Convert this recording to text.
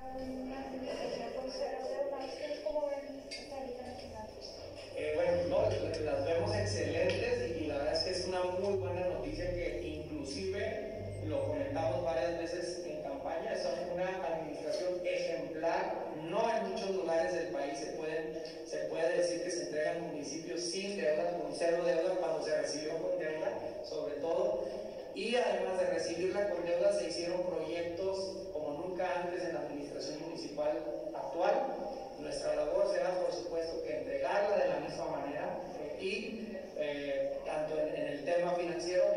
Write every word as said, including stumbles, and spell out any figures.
Una administración con cero deuda, ¿ustedes cómo ven esta liga nacional? Eh, bueno, no, las vemos excelentes y la verdad es que es una muy buena noticia que inclusive lo comentamos varias veces en campaña, es una administración ejemplar. No en muchos lugares del país se, pueden, se puede decir que se entregan municipios sin deuda, con cero deuda cuando se recibió con deuda, sobre todo. Y además de recibirla con deuda, se hicieron proyectos como nunca antes en la administración municipal actual. Nuestra labor será, por supuesto, que entregarla de la misma manera y eh, tanto en, en el tema financiero